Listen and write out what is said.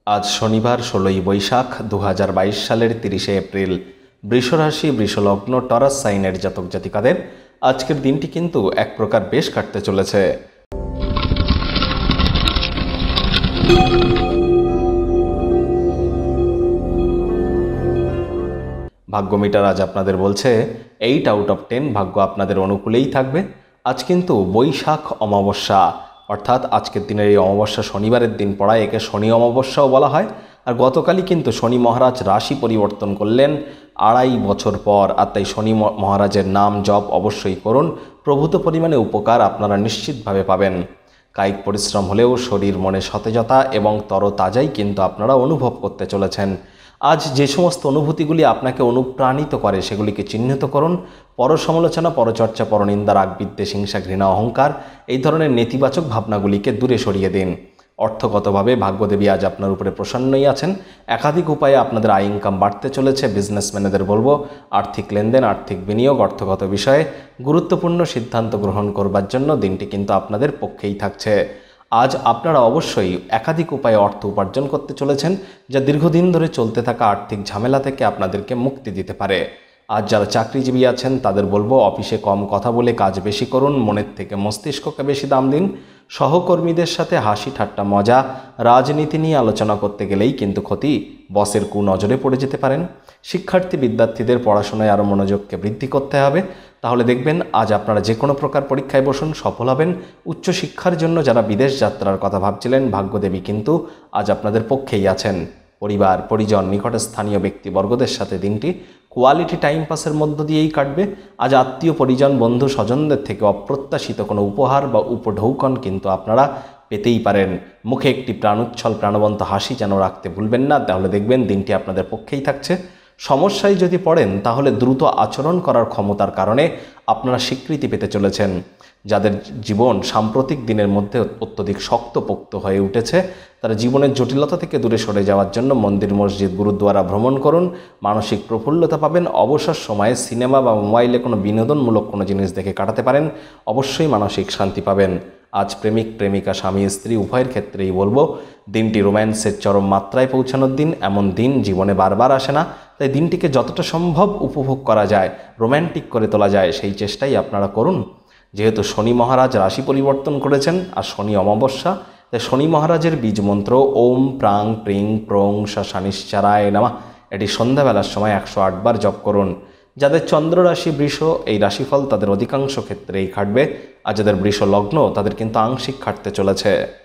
আজ শনিবার 16ই বৈশাখ 2022 সালের 30শে এপ্রিল। বৃষরাশি বৃষলগ্ন টরাস সাইনের জাতক জাতিকাদের আজকের দিনটি কিন্তু এক প্রকার বেশ কাটতে চলেছে। ভাগ্য মিটার আজ আপনাদের বলছে 8 আউট অফ 10 ভাগ্য আপনাদের অনুকূলেই থাকবে। আজ কিন্তু বৈশাখ অমাবস্যা, অর্থাৎ আজকের দিনের এই অমাবস্যা শনিবারের দিন পড়ায়, একে শনি অমাবস্যাও বলা হয়। আর গতকালই কিন্তু শনি মহারাজ রাশি পরিবর্তন করলেন 2.5 বছর পর। আর তাই শনি মহারাজের নাম জপ অবশ্যই করুন, প্রভূত পরিমাণে উপকার আপনারা নিশ্চিতভাবে পাবেন। কায়িক পরিশ্রম হলেও শরীর মনে সতেজতা এবং তরতাজাই কিন্তু আপনারা অনুভব করতে চলেছেন। আজ যে সমস্ত অনুভূতিগুলি আপনাকে অনুপ্রাণিত করে সেগুলিকে চিহ্নিত করুন। পরসমালোচনা, পরচর্চা, পরনিন্দা, রাগ, বিদ্বেষ, হিংসা, ঘৃণা, অহংকার এই ধরনের নেতিবাচক ভাবনাগুলিকে দূরে সরিয়ে দিন। অর্থগতভাবে ভাগ্যদেবী আজ আপনার উপরে প্রসন্নই আছেন। একাধিক উপায়ে আপনাদের আয় ইনকাম বাড়তে চলেছে। বিজনেসম্যানেদের বলবো আর্থিক লেনদেন, আর্থিক বিনিয়োগ, অর্থগত বিষয়ে গুরুত্বপূর্ণ সিদ্ধান্ত গ্রহণ করবার জন্য দিনটি কিন্তু আপনাদের পক্ষেই থাকছে। আজ আপনারা অবশ্যই একাধিক উপায়ে অর্থ উপার্জন করতে চলেছেন, যা দীর্ঘদিন ধরে চলতে থাকা আর্থিক ঝামেলা থেকে আপনাদেরকে মুক্তি দিতে পারে। আজ যারা চাকরিজীবী আছেন তাদের বলবো অফিসে কম কথা বলে কাজ বেশি করুন, মনের থেকে মস্তিষ্ককে বেশি দাম দিন। সহকর্মীদের সাথে হাসি ঠাট্টা মজা, রাজনীতি নিয়ে আলোচনা করতে গেলেই কিন্তু ক্ষতি, বসের কুনজরে পড়ে যেতে পারেন। শিক্ষার্থী বিদ্যার্থীদের পড়াশোনায় আরও মনোযোগকে বৃদ্ধি করতে হবে, তাহলে দেখবেন আজ আপনারা যে কোনো প্রকার পরীক্ষায় বসুন, সফল হবেন। উচ্চশিক্ষার জন্য যারা বিদেশ যাত্রার কথা ভাবছিলেন, ভাগ্যদেবী কিন্তু আজ আপনাদের পক্ষেই আছেন। পরিবার, পরিজন, নিকটে স্থানীয় ব্যক্তিবর্গদের সাথে দিনটি কোয়ালিটি টাইম পাসের মধ্য দিয়েই কাটবে। আজ আত্মীয় পরিজন, বন্ধু স্বজনদের থেকে অপ্রত্যাশিত কোনো উপহার বা উপঢৌকন কিন্তু আপনারা পেতেই পারেন। মুখে একটি প্রাণোচ্ছল প্রাণবন্ত হাসি যেন রাখতে ভুলবেন না, তাহলে দেখবেন দিনটি আপনাদের পক্ষেই থাকছে। সমস্যায় যদি পড়েন তাহলে দ্রুত আচরণ করার ক্ষমতার কারণে আপনারা স্বীকৃতি পেতে চলেছেন। যাদের জীবন সাম্প্রতিক দিনের মধ্যে অত্যধিক শক্তপোক্ত হয়ে উঠেছে, তারা জীবনের জটিলতা থেকে দূরে সরে যাওয়ার জন্য মন্দির, মসজিদ, গুরুদ্বারা ভ্রমণ করুন। মানসিক প্রফুল্লতা পাবেন। অবসর সময়ে সিনেমা বা মোবাইলে কোনো বিনোদনমূলক কোনো জিনিস দেখে কাটাতে পারেন, অবশ্যই মানসিক শান্তি পাবেন। আজ প্রেমিক প্রেমিকা, স্বামী স্ত্রী উভয়ের ক্ষেত্রেই বলবো দিনটি রোম্যান্সের চরম মাত্রায় পৌঁছানোর দিন। এমন দিন জীবনে বারবার আসে না, তাই দিনটিকে যতটা সম্ভব উপভোগ করা যায়, রোম্যান্টিক করে তোলা যায়, সেই চেষ্টাই আপনারা করুন। যেহেতু শনি মহারাজ রাশি পরিবর্তন করেছেন আর শনি অমাবস্যা, তাই শনি মহারাজের বীজ মন্ত্র ওম প্রাং প্রিং প্রং শনিশ্চারায় নমঃ এটি সন্ধ্যাবেলার সময় 108 বার জপ করুন। যাদের চন্দ্র রাশি বৃষ, এই রাশিফল তাদের অধিকাংশ ক্ষেত্রেই খাটবে। আর যাদের বৃষ লগ্ন তাদের কিন্তু আংশিক খাটতে চলেছে।